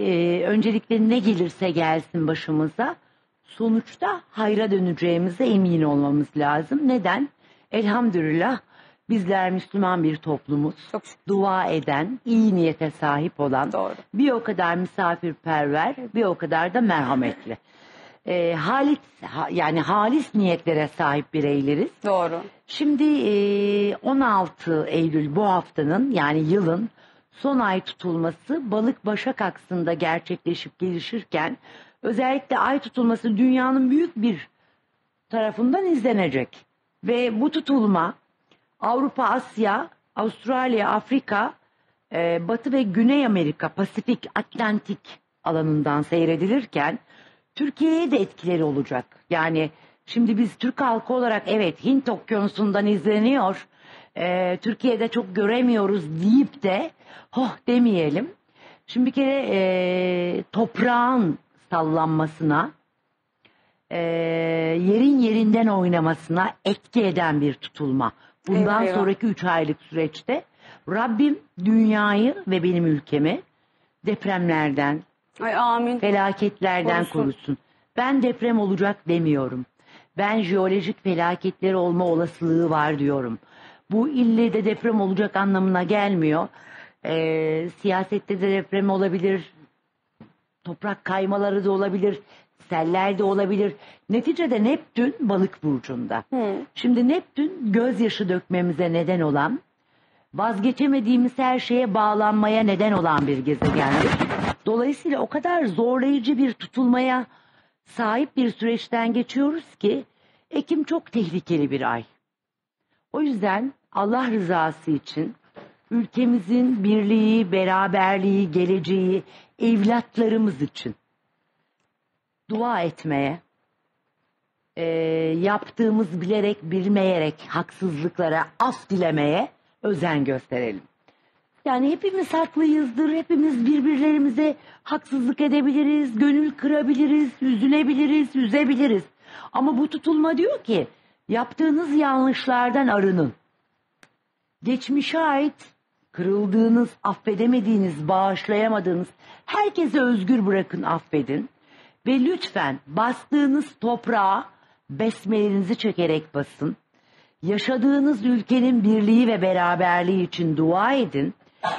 öncelikle ne gelirse gelsin başımıza, sonuçta hayra döneceğimize emin olmamız lazım. Neden? Elhamdülillah bizler Müslüman bir toplumuz. Çok şükür. Dua eden, iyi niyete sahip olan, Doğru. bir o kadar misafirperver, bir o kadar da merhametli. Yani halis niyetlere sahip bireyleriz. Doğru. Şimdi 16 Eylül bu haftanın, yani yılın son ay tutulması Balık Başak aksında gerçekleşip gelişirken, özellikle ay tutulması dünyanın büyük bir tarafından izlenecek. Ve bu tutulma Avrupa, Asya, Avustralya, Afrika, Batı ve Güney Amerika, Pasifik, Atlantik alanından seyredilirken Türkiye'ye de etkileri olacak. Yani şimdi biz Türk halkı olarak evet Hint Okyanusu'ndan izleniyor, Türkiye'de çok göremiyoruz deyip de demeyelim. Şimdi bir kere toprağın sallanmasına, yerin yerinden oynamasına etki eden bir tutulma. Bundan sonraki 3 aylık süreçte Rabbim dünyayı ve benim ülkemi depremlerden, amin, felaketlerden korusun. Ben deprem olacak demiyorum. Ben jeolojik felaketleri olma olasılığı var diyorum. Bu ille de deprem olacak anlamına gelmiyor. Siyasette de deprem olabilir, toprak kaymaları da olabilir, seller de olabilir. Neticede Neptün Balık burcunda. Şimdi Neptün gözyaşı dökmemize neden olan, vazgeçemediğimiz her şeye bağlanmaya neden olan bir gezegendir. Dolayısıyla o kadar zorlayıcı bir tutulmaya sahip bir süreçten geçiyoruz ki Ekim çok tehlikeli bir ay. O yüzden Allah rızası için ülkemizin birliği, beraberliği, geleceği, evlatlarımız için dua etmeye, yaptığımız bilerek bilmeyerek haksızlıklara af dilemeye özen gösterelim. Yani hepimiz haklıyızdır, hepimiz birbirlerimize haksızlık edebiliriz, gönül kırabiliriz, üzülebiliriz, üzebiliriz. Ama bu tutulma diyor ki yaptığınız yanlışlardan arının. Geçmişe ait kırıldığınız, affedemediğiniz, bağışlayamadığınız herkese özgür bırakın, affedin. Ve lütfen bastığınız toprağa besmelenizi çekerek basın. Yaşadığınız ülkenin birliği ve beraberliği için dua edin.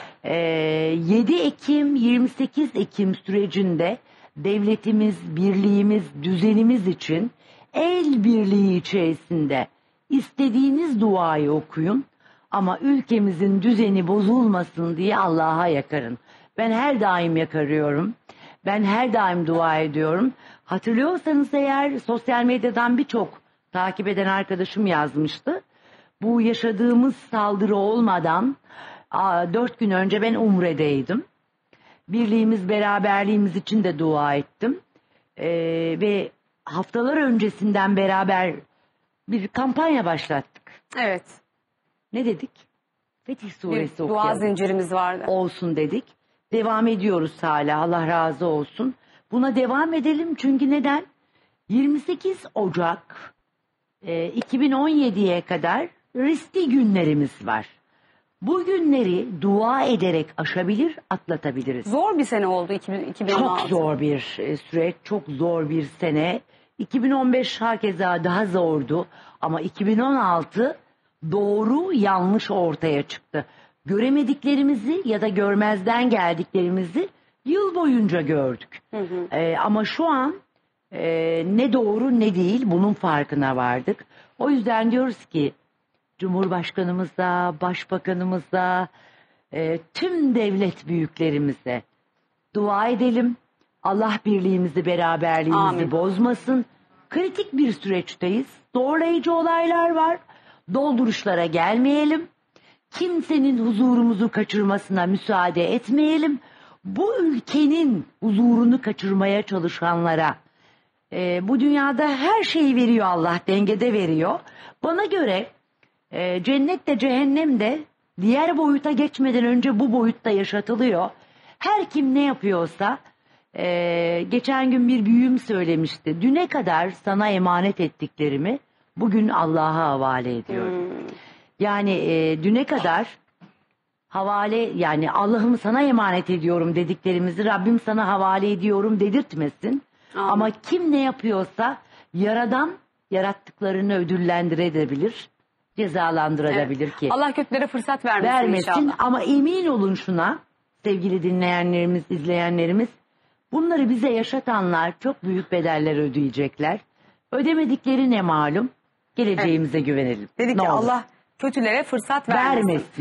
7 Ekim, 28 Ekim sürecinde devletimiz, birliğimiz, düzenimiz için el birliği içerisinde istediğiniz duayı okuyun. Ama ülkemizin düzeni bozulmasın diye Allah'a yakarın. Ben her daim yakarıyorum. Ben her daim dua ediyorum. Hatırlıyorsanız eğer sosyal medyadan birçok takip eden arkadaşım yazmıştı. Bu yaşadığımız saldırı olmadan 4 gün önce ben Umre'deydim. Birliğimiz, beraberliğimiz için de dua ettim. Ve haftalar öncesinden beraber bir kampanya başlattık. Evet. Ne dedik? Fetih Suresi bir dua okuyalım. zincirimiz vardı. Olsun dedik. Devam ediyoruz hala, Allah razı olsun. Buna devam edelim çünkü neden? 28 Ocak 2017'ye kadar riskli günlerimiz var. Bu günleri dua ederek aşabilir, atlatabiliriz. Zor bir sene oldu 2016. Çok zor bir süreç, çok zor bir sene. 2015 hakeza daha zordu ama 2016 doğru yanlış ortaya çıktı. Göremediklerimizi ya da görmezden geldiklerimizi yıl boyunca gördük. Ama şu an ne doğru ne değil bunun farkına vardık. O yüzden diyoruz ki Cumhurbaşkanımıza, Başbakanımıza, tüm devlet büyüklerimize dua edelim. Allah birliğimizi, beraberliğimizi bozmasın. Kritik bir süreçteyiz. Zorlayıcı olaylar var. Dolduruşlara gelmeyelim. Kimsenin huzurumuzu kaçırmasına müsaade etmeyelim. Bu ülkenin huzurunu kaçırmaya çalışanlara, bu dünyada her şeyi veriyor Allah, dengede veriyor. Bana göre cennet de cehennem de diğer boyuta geçmeden önce bu boyutta yaşatılıyor. Her kim ne yapıyorsa, geçen gün bir büyüğüm söylemişti. Düne kadar sana emanet ettiklerimi bugün Allah'a havale ediyorum. Yani düne kadar havale, yani Allah'ım sana emanet ediyorum dediklerimizi Rabbim sana havale ediyorum dedirtmesin. Amin. Ama kim ne yapıyorsa Yaradan yarattıklarını ödüllendirebilir, cezalandırabilir ki. Allah kötülere fırsat vermesin inşallah. Ama emin olun şuna sevgili dinleyenlerimiz, izleyenlerimiz, bunları bize yaşatanlar çok büyük bedeller ödeyecekler. Ödemedikleri ne malum? Geleceğimize güvenelim. Dedik Ne ki olur. Allah kötülere fırsat vermesin. Vermesin.